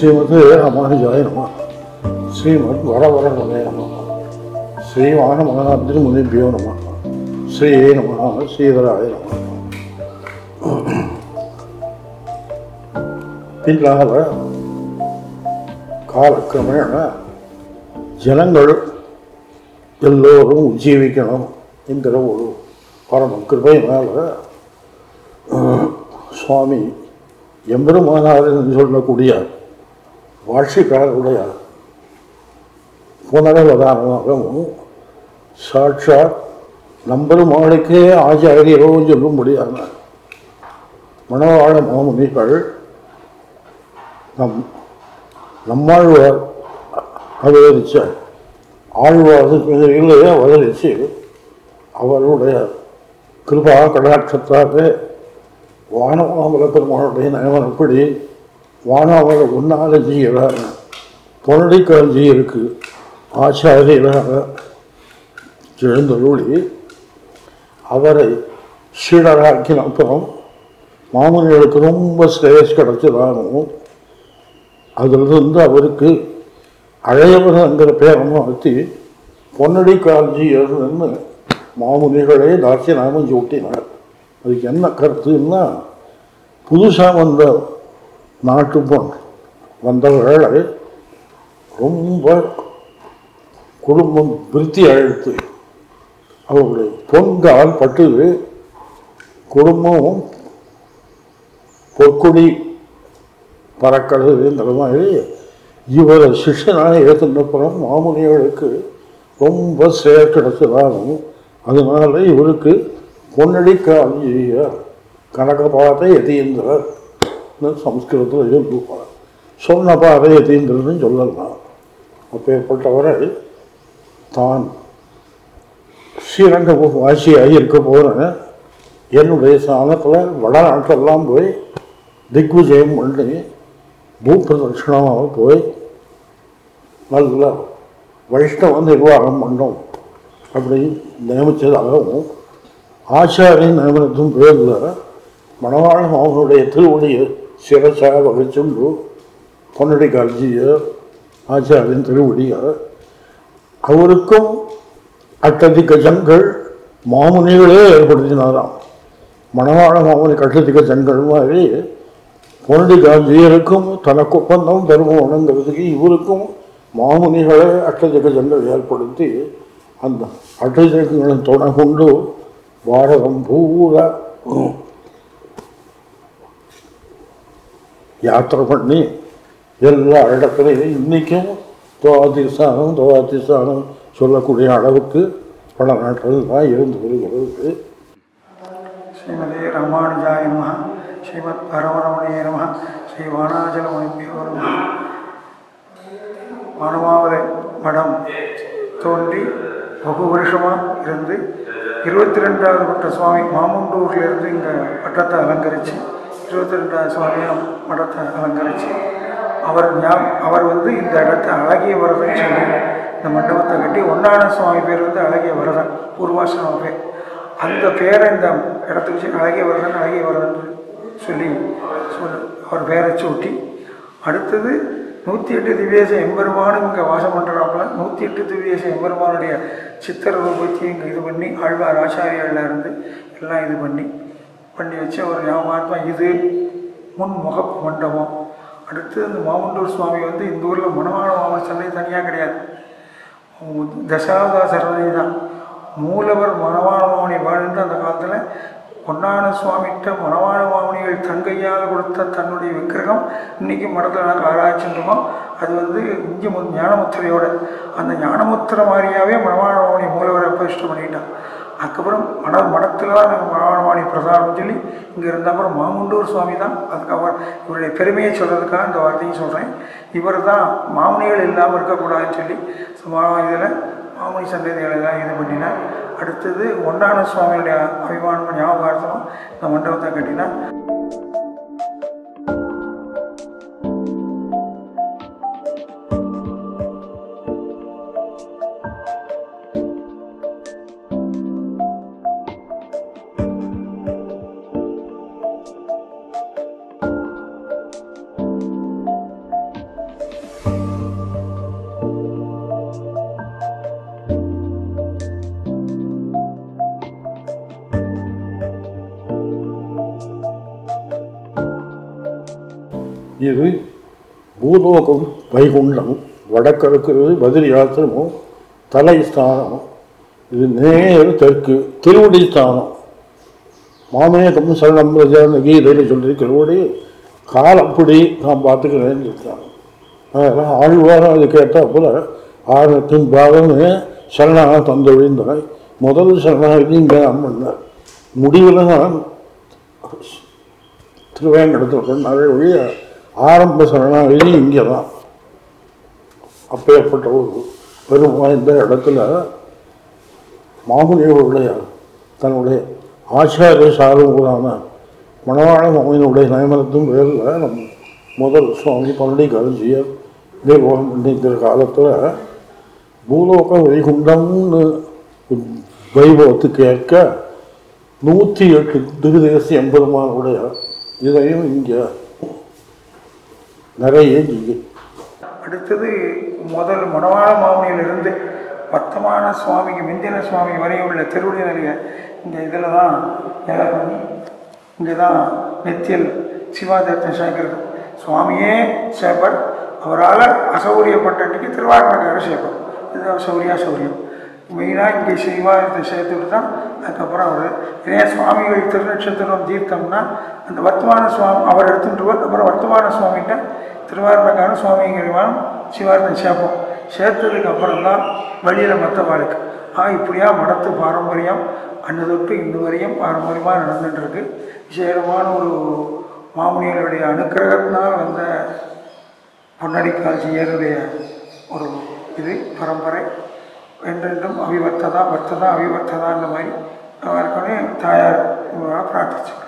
ஸ்ரீமதே ராமானுஜாய நமः. ஸ்ரீமத் வரவரமுனே நமः. ஸ்ரீவான மகாத்ரி முனிபியோ நமः. ஸ்ரீயே நமः. ஸ்ரீதராய நமः. பின்னால காலக்கிரமேண ஜனங்கள் எல்லோரும் ஜீவிக்கணும் என்கிற ஒரு பரம கிருபையினால் சுவாமி எம்பெருமானார் என்று சொல்லக்கூடிய வாட்சிக்காரருடைய புனரவதானமாகவும் சாட்சாத் நம்பெருமாளுக்கே ஆச்சாரியரோ சொல்லும்படியான மணவாள மாமுனிகள் நம்மாழ்வார் அவதரித்த ஆழ்வார்களிலே அவதரித்து அவருடைய கிருபா கடாட்சத்தாக வானமாமல பெருமாளுடைய நியமனப்படி வானமாமல உன்னால ஜீயராக பொருளிக்கால் ஜீயருக்கு ஆச்சாரியராக எழுந்தருளி அவரை சீடராக்கின அப்புறம் மாமுனிகளுக்கு ரொம்ப ஸ்ரேயஸ் கிடைச்சதாகவும் அதிலிருந்து அவருக்கு அழையவரங்கிற பேரை மாற்றி பொன்னடி கால்ஜியர்னு மாமுனிகளே தாட்சியநாமம் சூட்டினார். அதுக்கு என்ன கருத்துன்னா, புதுசாக வந்த நாட்டு பொன் வந்தவர்களை ரொம்ப குடும்பம் விருத்தி அழைத்து அவருடைய பொன்கால் பட்டு குடும்பமும் பொற்கொடி பறக்கிறது மாதிரி இவரை சிஷ்யனாக ஏற்றினப்புறம் மாமுனிகளுக்கு ரொம்ப சேர் கிடைச்சதாகவும் அதனால இவருக்கு பொன்னடி காலிய கனகபாதை யதீந்திரர் சம்ஸ்கிருதத்தில் சொல்லுவார். சொன்ன பாதை யதீந்திரன்னு சொல்லலாம். அப்பேற்பட்டவரை தான் ஸ்ரீரங்க வாசியாக இருக்க போகிறேன் என்னுடைய ஸ்தானத்தில் வடநாட்டெல்லாம் போய் திக்விஜயம் பண்ணி பூப்பிரதட்சிணமாக போய் நல்ல வைஷ்ணவ நிர்வாகம் பண்ணோம் அப்படி நியமித்ததாகவும் ஆச்சாரிய நியமனத்தின் பேரில் மணவாளன் அவனுடைய திருவடியை சிரசாக வகிச்சுண்டு பொன்னடி கால்ஜியர் ஆச்சாரியன் திருவடியை அவருக்கும் அட்டதிக்க ஜங்கள் மாமுனிகளே ஏற்படுத்தினாராம். மணவாள மாமுனி அட்டதிக்க ஜங்கள் மாதிரி பொன்னடி கால்ஜியருக்கும் தனக்கு ஒப்பந்தம் பெருமோனங்கிறதுக்கு இவருக்கும் மாமுனிகளே அட்டதிக்க ஜங்கள் ஏற்படுத்தி அந்த அட்டதிகளின் துணை கொண்டு பாரதம் பூரா யாத்திரை பண்ணி எல்லா இடத்துலையும் இன்றைக்கும் தோவாதிஸ்தானம் சொல்லக்கூடிய அளவுக்கு பல நாட்கள் தான் இருந்து வருகிறது. ஸ்ரீமதே ராமானுஜாய நமः. ஸ்ரீமத் பரமரமணே நமः. ஸ்ரீ வானாச்சல முனிபியோ நமः. வானமாமலை மடம் தோன்றி வெகு வருஷமாக இருந்து 22வது பட்ட சுவாமி மாமுண்டூர்லேருந்து இங்கே பட்டத்தை அலங்கரித்து 22வது சுவாமியாக மடத்தை அலங்கரித்து அவர் இந்த இடத்த அழகிய வரதன் சொல்லி இந்த மண்டபத்தை கட்டி ஒன்றான சுவாமி பேர் அழகிய வரதன் பூர்வாசிரம பேர். அந்த பேரை இந்த இடத்துக்கு அழகிய வரதன் சொல்லி அவர் பேரை சூட்டி அடுத்தது 108 திவ்யேச எம்பெருமானும் இங்கே வாசம் பண்ணுறாப்புல 108 திவ்யேச எம்பெருமானுடைய சித்திர ரூபத்தையும் இங்கே இது பண்ணி ஆழ்வார் ஆச்சாரியால் இருந்து எல்லாம் இது பண்ணி வச்சு ஒரு ஞாபகாத்மா இது முன்முக மண்டபம். அடுத்து இந்த மாமுண்டூர் சுவாமி இந்த ஊரில் மணவாள மாமன் சந்தை தனியாக கிடையாது. தசாவதா சரவணி தான் மூலவர் மணவாள மாமனி வாழ்ந்து அந்த காலத்தில் பொன்னான சுவாமிகிட்ட மணவாள மாமுனிகள் தங்கையால் கொடுத்த தன்னுடைய விக்கிரகம் இன்றைக்கி மடத்தில் நாங்கள் ஆராய்ச்சிருக்கோம். அது இங்கே ஞானமுத்திரையோட அந்த ஞானமுத்திரை மாதிரியாகவே மணவாள மாமனி மூலவரை பிரதிஷ்டை பண்ணிட்டான். அதுக்கப்புறம் மடத்தில் தான் நாங்கள் மணவாள மாமனி பிரசாதம்னு சொல்லி இங்கே இருந்த அப்புறம் மாமுண்டூர் சுவாமி தான். அதுக்கப்புறம் இவருடைய பெருமையை சொல்கிறதுக்காக இந்த வார்த்தையும் சொல்கிறேன். இவர் தான் மாமுனிகள் இல்லாமல் இருக்கக்கூடாதுன்னு சொல்லி இதில் மாமுனி சந்ததிகளெல்லாம் இது பண்ணினார். அடுத்தது ஒன்றான சுவாமியுடைய அபிமானம் ஞாபகார்த்தமாக இந்த மண்டபத்தை கட்டினார். இது பூலோகம் வைகுண்டம், வடக்கு இருக்கிறது பத்ரி ஆசிரமம் தலை ஸ்தானம். இது நேர் தெற்கு திருவடி ஸ்தானம். மாமேகம் சரணம் பிரஜான கீதையில் சொல்லியிருக்கிறபடி காலப்படி நான் பார்த்துக்கிறேன்னு இருக்காங்க. அதெல்லாம் ஆழ்வாரம் அது கேட்டால் போல ஆரணத்தின் பாகமே சரணாக தந்தொழிந்தாய். முதல் சரணாகி இங்கே நான் பண்ணேன். முடிவில் நான் திருவேங்கடத்தில் பண்ணாலே ஒழிய ஆரம்ப சரணாகி இங்கே தான். அப்பேற்பட்ட ஒரு பெரும் வாய்ந்த இடத்துல மாமுனிகளுடைய தன்னுடைய ஆச்சாரிய சார்புகளான மணவாள மாமியினுடைய நியமனத்தும் பேரில் நம் முதல் சுவாமி பண்டிகாரஞ்சியர் நிர்வாகம் பண்ணிக்கிற காலத்தில் பூலோக வைகுண்டம்னு வைபவத்து கேட்க 108 திகுதேசி எம்பெருமானுடைய இதையும் இங்கே நிறைய அடுத்தது முதல் மணவாள மாமுனியிலிருந்து வர்த்தமான சுவாமிக்கு மிந்தின சுவாமி வரை உள்ள திருவடி நிலைய இந்த இதில் தான் வேலை பண்ணி இங்கே தான் நெத்தியல் சிவாதர்த்தம் சேர்க்கிறது. சுவாமியே சேப்பர், அவரால் அசௌரியப்பட்ட அன்றைக்கி திருவாரூர் சேர்ப்போம். இது சௌரியம் மெயினாக இங்கே சிவாதத்தை சேர்த்துட்டு தான் அதுக்கப்புறம் அவர் ஏன் சுவாமிகள் திருநட்சத்திரம் தீர்த்தம்னா அந்த வர்த்தமான சுவாமி அவர் எடுத்துகிட்டு அப்புறம் வர்த்தமான சுவாமிகிட்ட திருவாரூரக்கான சுவாமிங்கிறவான் சிவாரத்தை சேர்ப்போம். சேர்த்ததுக்கு அப்புறம் தான் வழியில் மற்ற வாழ்க்கை. இப்படியா மடத்து பாரம்பரியம் அன்று தொட்டு இன்று வரையும் பாரம்பரியமாக நடந்துட்டுருக்கு. விசேஷமான ஒரு மாமுனிகளுடைய அனுக்கிரகத்தினால் வந்த பொன்னடிக்காட்சியருடைய ஒரு இது பரம்பரை என்றென்றும் அவிவர்த்ததா வர்த்ததா அவிவர்த்ததா இந்த மாதிரி அவருக்குனே தாயார் பிரார்த்திச்சு